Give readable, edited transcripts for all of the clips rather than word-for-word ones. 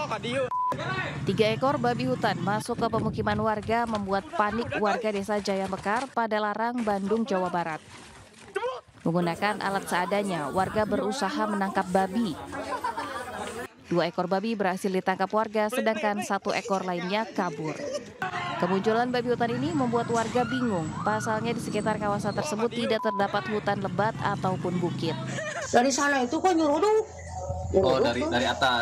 3 ekor babi hutan masuk ke pemukiman warga membuat panik warga desa Jaya Mekar, Padalarang, Bandung, Jawa Barat. Menggunakan alat seadanya, warga berusaha menangkap babi. 2 ekor babi berhasil ditangkap warga, sedangkan 1 ekor lainnya kabur. Kemunculan babi hutan ini membuat warga bingung. Pasalnya di sekitar kawasan tersebut tidak terdapat hutan lebat ataupun bukit. Dari sana itu kok nyuruh. Oh, dari atas.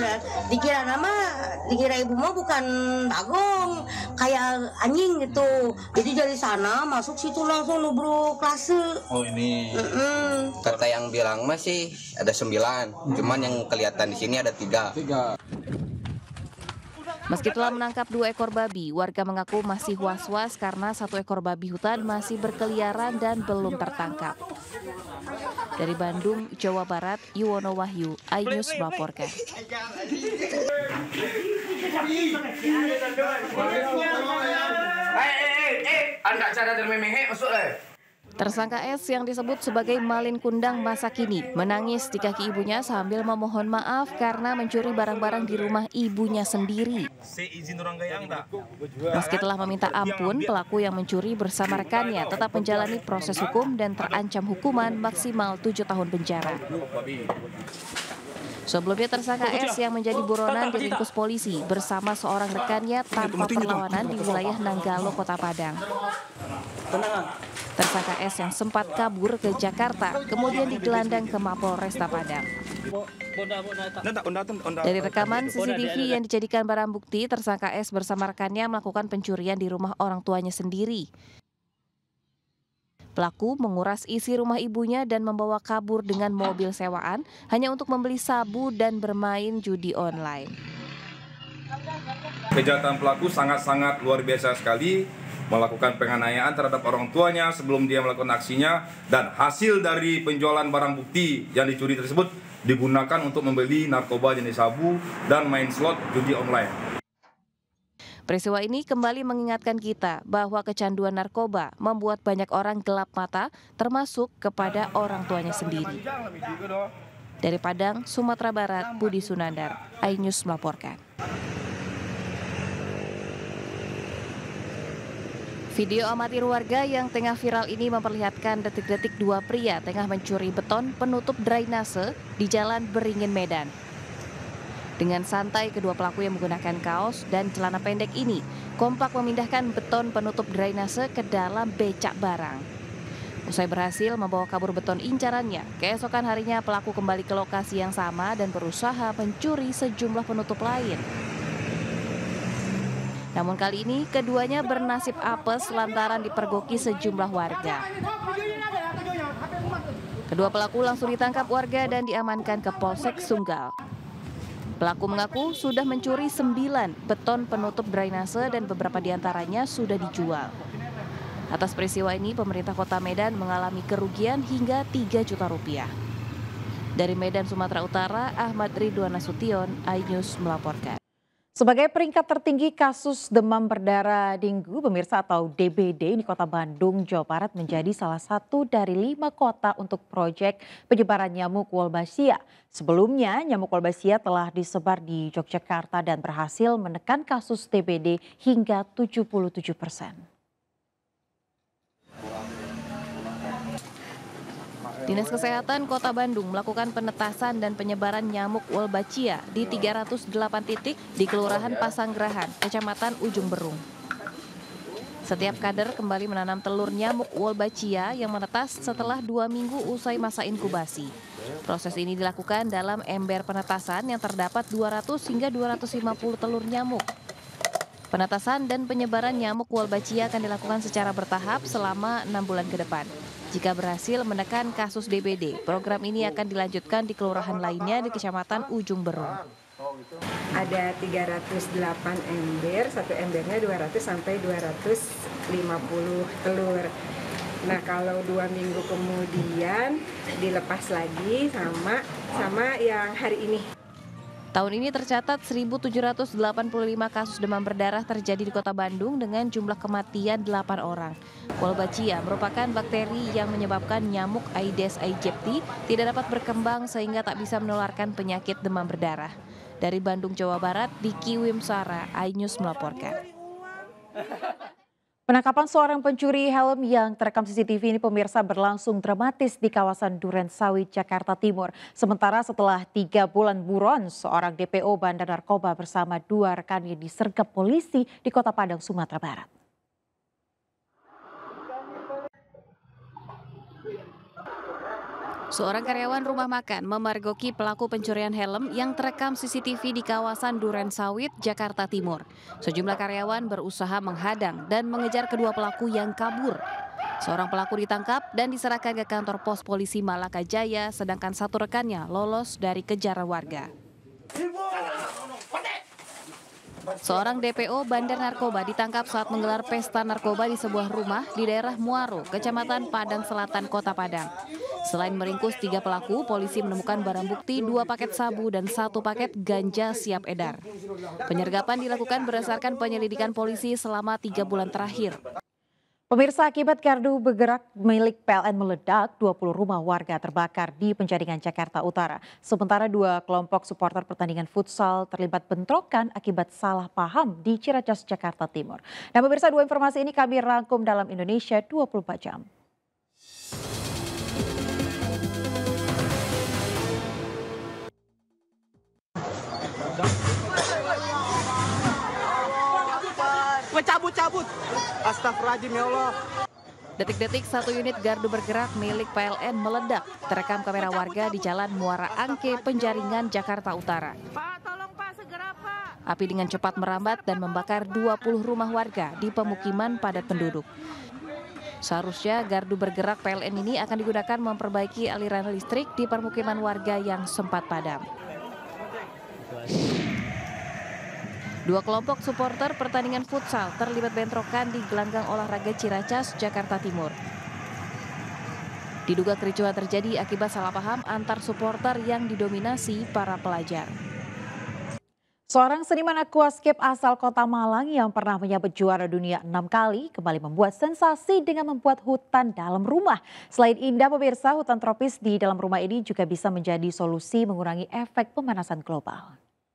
Dikira ibu mah bukan bagong, kayak anjing gitu. Jadi dari sana masuk situ langsung nubruk klase. Oh, ini. Kata yang bilang masih ada 9, cuman yang kelihatan di sini ada 3. Meski telah menangkap 2 ekor babi, warga mengaku masih was-was karena 1 ekor babi hutan masih berkeliaran dan belum tertangkap. Dari Bandung, Jawa Barat, Yuwono Wahyu, iNews melaporkan. Tersangka S yang disebut sebagai Malin Kundang masa kini menangis di kaki ibunya sambil memohon maaf karena mencuri barang-barang di rumah ibunya sendiri. Meski telah meminta ampun, pelaku yang mencuri bersama rekannya tetap menjalani proses hukum dan terancam hukuman maksimal 7 tahun penjara. Sebelumnya tersangka S yang menjadi buronan diringkus polisi bersama seorang rekannya tanpa perlawanan di wilayah Nanggalo, Kota Padang. Tersangka S yang sempat kabur ke Jakarta, kemudian digelandang ke Mapolresta Padang. Dari rekaman CCTV yang dijadikan barang bukti, tersangka S bersama rekannya melakukan pencurian di rumah orang tuanya sendiri. Pelaku menguras isi rumah ibunya dan membawa kabur dengan mobil sewaan hanya untuk membeli sabu dan bermain judi online. Kejahatan pelaku sangat-sangat luar biasa sekali, melakukan penganiayaan terhadap orang tuanya sebelum dia melakukan aksinya, dan hasil dari penjualan barang bukti yang dicuri tersebut digunakan untuk membeli narkoba jenis sabu dan main slot judi online. Peristiwa ini kembali mengingatkan kita bahwa kecanduan narkoba membuat banyak orang gelap mata, termasuk kepada orang tuanya sendiri. Dari Padang, Sumatera Barat, Budi Sunandar, iNews melaporkan. Video amatir warga yang tengah viral ini memperlihatkan detik-detik 2 pria tengah mencuri beton penutup drainase di Jalan Beringin, Medan. Dengan santai, kedua pelaku yang menggunakan kaos dan celana pendek ini kompak memindahkan beton penutup drainase ke dalam becak barang. Usai berhasil membawa kabur beton incarannya, keesokan harinya pelaku kembali ke lokasi yang sama dan berusaha mencuri sejumlah penutup lain. Namun kali ini keduanya bernasib apes lantaran dipergoki sejumlah warga. Kedua pelaku langsung ditangkap warga dan diamankan ke Polsek Sunggal. Pelaku mengaku sudah mencuri 9 beton penutup drainase dan beberapa diantaranya sudah dijual. Atas peristiwa ini, pemerintah Kota Medan mengalami kerugian hingga 3 juta rupiah. Dari Medan, Sumatera Utara, Ahmad Ridwan Nasution, iNews melaporkan. Sebagai peringkat tertinggi kasus demam berdarah dengue, pemirsa, atau DBD di Kota Bandung, Jawa Barat menjadi salah satu dari 5 kota untuk proyek penyebaran nyamuk Wolbachia. Sebelumnya, nyamuk Wolbachia telah disebar di Yogyakarta dan berhasil menekan kasus DBD hingga 77%. Dinas Kesehatan Kota Bandung melakukan penetasan dan penyebaran nyamuk Wolbachia di 308 titik di Kelurahan Pasanggerahan, Kecamatan Ujung Berung. Setiap kader kembali menanam telur nyamuk Wolbachia yang menetas setelah 2 minggu usai masa inkubasi. Proses ini dilakukan dalam ember penetasan yang terdapat 200 hingga 250 telur nyamuk. Penetasan dan penyebaran nyamuk Wolbachia akan dilakukan secara bertahap selama 6 bulan ke depan. Jika berhasil menekan kasus DBD, program ini akan dilanjutkan di kelurahan lainnya di Kecamatan Ujung Berung. Ada 308 ember, satu embernya 200 sampai 250 telur. Nah, kalau 2 minggu kemudian dilepas lagi sama yang hari ini. Tahun ini tercatat 1.785 kasus demam berdarah terjadi di Kota Bandung dengan jumlah kematian 8 orang. Wolbachia merupakan bakteri yang menyebabkan nyamuk Aedes aegypti tidak dapat berkembang sehingga tak bisa menularkan penyakit demam berdarah. Dari Bandung, Jawa Barat, Diki Wimsara, iNews melaporkan. Penangkapan seorang pencuri helm yang terekam CCTV ini pemirsa berlangsung dramatis di kawasan Durensawit, Jakarta Timur. Sementara setelah 3 bulan buron, seorang DPO bandar narkoba bersama 2 rekannya disergap polisi di Kota Padang, Sumatera Barat. Seorang karyawan rumah makan memergoki pelaku pencurian helm yang terekam CCTV di kawasan Durensawit, Jakarta Timur. Sejumlah karyawan berusaha menghadang dan mengejar kedua pelaku yang kabur. Seorang pelaku ditangkap dan diserahkan ke kantor pos polisi Malaka Jaya, sedangkan satu rekannya lolos dari kejaran warga. Seorang DPO bandar narkoba ditangkap saat menggelar pesta narkoba di sebuah rumah di daerah Muaro, Kecamatan Padang Selatan, Kota Padang. Selain meringkus 3 pelaku, polisi menemukan barang bukti 2 paket sabu dan 1 paket ganja siap edar. Penyergapan dilakukan berdasarkan penyelidikan polisi selama 3 bulan terakhir. Pemirsa, akibat gardu bergerak milik PLN meledak, 20 rumah warga terbakar di Penjaringan, Jakarta Utara. Sementara 2 kelompok supporter pertandingan futsal terlibat bentrokan akibat salah paham di Ciracas, Jakarta Timur. Nah pemirsa, 2 informasi ini kami rangkum dalam Indonesia 24 jam. Cabut. Astagfirullahaladzim ya Allah. Detik-detik 1 unit gardu bergerak milik PLN meledak. Terekam kamera warga di Jalan Muara Angke, Penjaringan, Jakarta Utara. Pak, tolong Pak, segera Pak. Api dengan cepat merambat dan membakar 20 rumah warga di pemukiman padat penduduk. Seharusnya gardu bergerak PLN ini akan digunakan memperbaiki aliran listrik di permukiman warga yang sempat padam. 2 kelompok supporter pertandingan futsal terlibat bentrokan di gelanggang olahraga Ciracas, Jakarta Timur. Diduga kericuhan terjadi akibat salah paham antar supporter yang didominasi para pelajar. Seorang seniman aquascape asal Kota Malang yang pernah menyabet juara dunia 6 kali kembali membuat sensasi dengan membuat hutan dalam rumah. Selain indah pemirsa, hutan tropis di dalam rumah ini juga bisa menjadi solusi mengurangi efek pemanasan global.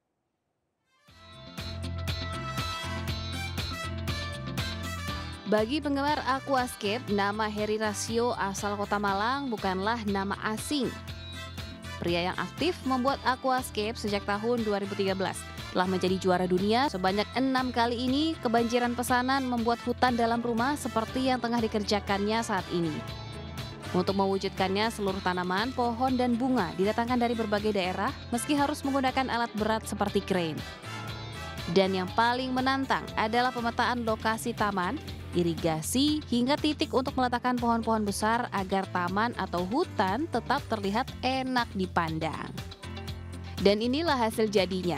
Bagi penggemar aquascape, nama Heri Rasio asal Kota Malang bukanlah nama asing. Pria yang aktif membuat aquascape sejak tahun 2013. Telah menjadi juara dunia sebanyak 6 kali ini, kebanjiran pesanan membuat hutan dalam rumah seperti yang tengah dikerjakannya saat ini. Untuk mewujudkannya, seluruh tanaman, pohon, dan bunga didatangkan dari berbagai daerah meski harus menggunakan alat berat seperti crane. Dan yang paling menantang adalah pemetaan lokasi taman, irigasi, hingga titik untuk meletakkan pohon-pohon besar agar taman atau hutan tetap terlihat enak dipandang. Dan inilah hasil jadinya.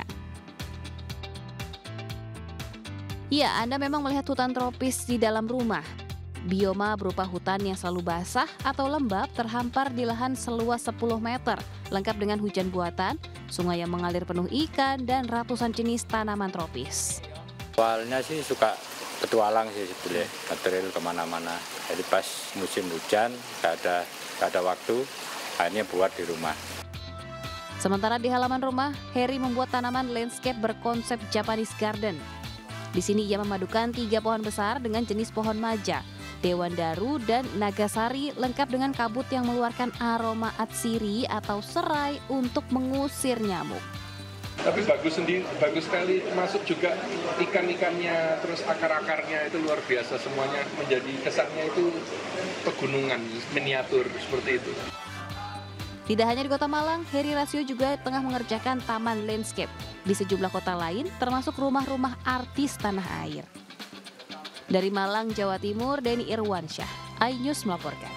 Ya, Anda memang melihat hutan tropis di dalam rumah. Bioma berupa hutan yang selalu basah atau lembab terhampar di lahan seluas 10 meter, lengkap dengan hujan buatan, sungai yang mengalir penuh ikan, dan ratusan jenis tanaman tropis. Awalnya sih suka petualang sih sebetulnya, material kemana-mana. Jadi pas musim hujan gak ada waktu, akhirnya buat di rumah. Sementara di halaman rumah, Heri membuat tanaman landscape berkonsep Japanese garden. Di sini ia memadukan 3 pohon besar dengan jenis pohon maja, dewandaru, dan nagasari, lengkap dengan kabut yang mengeluarkan aroma atsiri atau serai untuk mengusir nyamuk. Tapi bagus sekali, masuk juga ikan-ikannya, terus akar-akarnya itu luar biasa semuanya, menjadi kesannya itu pegunungan miniatur seperti itu. Tidak hanya di Kota Malang, Heri Rasio juga tengah mengerjakan taman landscape di sejumlah kota lain, termasuk rumah-rumah artis tanah air. Dari Malang, Jawa Timur, Denny Irwansyah, iNews melaporkan.